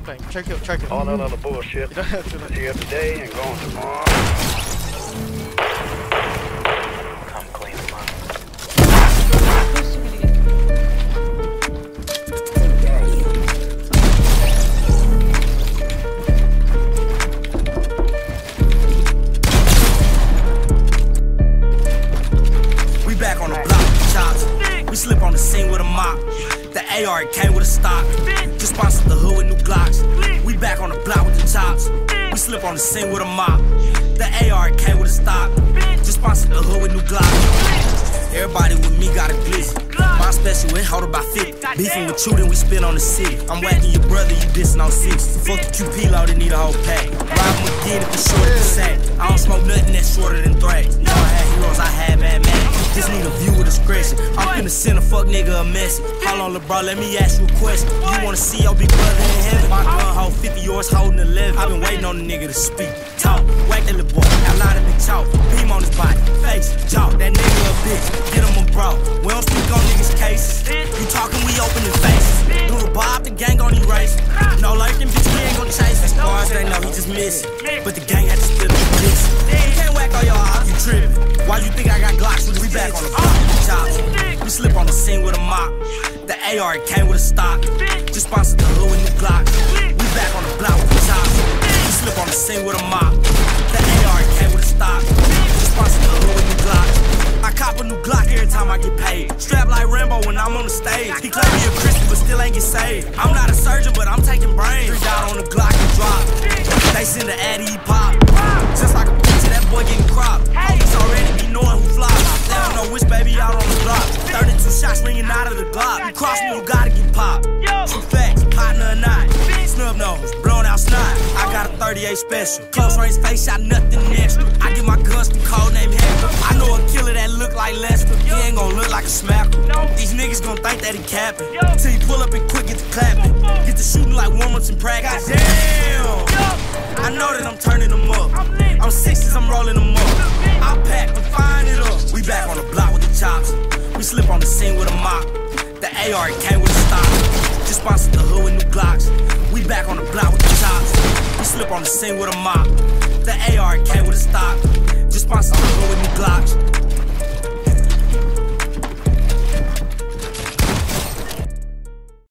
T-Pain. Try kill. All that other bullshit. You don't have to. Here today and going tomorrow. Come clean them up. We back on the block with chops. We slip on the scene with a mop. The AR came with a stock. Just sponsored the hood with new Glocks. We back on the block with the chops. We slip on the scene with a mop. The AR came with a stock. Just sponsored the hood with new Glocks. Everybody with me got a glitz. My special, it hold about 50. Beefing with you, then we spit on the city. I'm whacking your brother, you dissing on 6. Fuck the QP load, they need a whole pack. Rob him again if it's shorter than sack. I don't smoke nothing that's shorter than thrash. You know I had heroes, I had mad. Just need a view with discretion. I'm finna send a fuck nigga a message. Hold on, LeBron, let me ask you a question. You wanna see your big brother in heaven? My gun hold 50, yours holding 11. I've been waiting on the nigga to speak. Talk, whack that little boy, outline him and talk. Beam on his body, face, jaw, that nigga a bitch. Get him a bro. We don't speak on niggas' cases. You talking, we opening faces. Do the bob, the gang gon' erase. No lurking, bitch, we ain't gon' chase. As far as they know, he just missing. But the gang had to split the bitch. You can't whack all your eyes, you trippin'. Why you think I got Glocks with we back on the block with the chops? We slip on the scene with a mop. The AR came with a stock. Just sponsored the hood with new Glocks. We back on the block with the chops. We slip on the scene with a mop. The AR came with a stock. Just sponsored the hood with new Glocks. I cop a new Glock every time I get paid. Strap like Rambo when I'm on the stage. He claimed me a Christian but still ain't get saved. I'm not a surgeon but I'm taking brains. 3 down on the Glock and drop. They send the addy, he pop. Just like a picture, that boy getting cropped. Homies already be knowing who fly. They don't know which baby out on the block. 32 shots ringing out of the Glock. You cross me, you gotta get popped. True facts, partner or not. Snub nose, blown out snot. I got a 38 special. Close range face shot, nothing extra. I get my guns from code name Hector. I know a killer that look like Lester. He ain't gon' look like a smacker. These niggas gon' think that he capping. Till you pull up and quick get the clapping. Get the shooting like warm-ups in practice. Damn! I know that I'm turning them up. I'm 6s, I'm rolling them up. I pack, I'm firing it up. We back on the block with the chops. We slip on the scene with a mop. The AR came with a stock. Just sponsored the hood with new Glocks. We back on the block with the chops. We slip on the scene with a mop. The AR came with a stock. Just sponsored the hood with new Glocks.